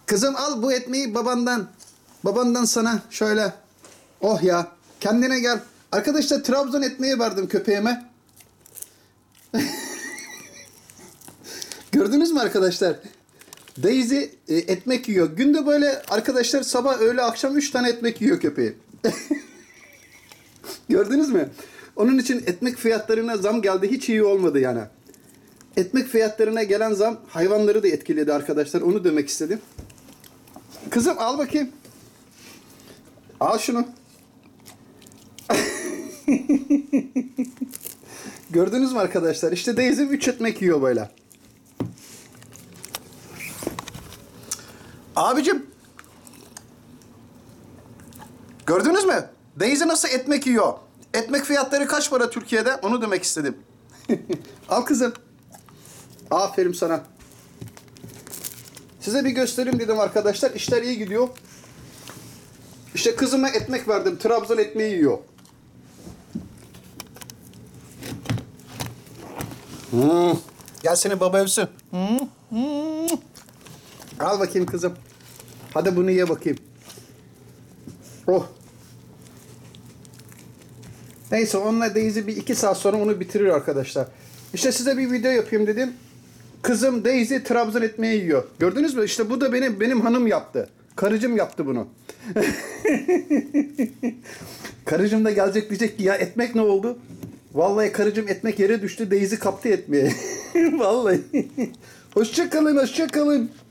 Kızım al bu ekmeği babandan. Babandan sana şöyle. Oh ya. Kendine gel. Arkadaşlar Trabzon ekmeği verdim köpeğime. Gördünüz mü arkadaşlar? Daisy ekmek yiyor. Günde böyle arkadaşlar sabah öğle akşam 3 tane ekmek yiyor köpeği. Gördünüz mü? Onun için ekmek fiyatlarına zam geldi. Hiç iyi olmadı yani. Ekmek fiyatlarına gelen zam hayvanları da etkiledi arkadaşlar. Onu demek istedim. Kızım al bakayım. Al şunu. Gördünüz mü arkadaşlar? İşte Daisy 3 ekmek yiyor böyle. Abicim. Gördünüz mü? Daisy nasıl ekmek yiyor? Ekmek fiyatları kaç para Türkiye'de? Onu demek istedim. Al kızım. Aferin sana. Size bir göstereyim dedim arkadaşlar. İşler iyi gidiyor. İşte kızıma ekmek verdim. Trabzon ekmeği yiyor. Gel seni baba övsün. Al bakayım kızım. Hadi bunu ye bakayım. Oh. Neyse onunla Daisy bir 2 saat sonra onu bitirir arkadaşlar. İşte size bir video yapayım dedim. Kızım Daisy Trabzon ekmeği yiyor. Gördünüz mü? İşte bu da benim hanım yaptı. Karıcığım yaptı bunu. Karıcığım da gelecek diyecek ki ya ekmek ne oldu? Vallahi karıcığım ekmek yere düştü. Daisy kaptı ekmeği. Vallahi. Hoşça kalın, hoşça kalın.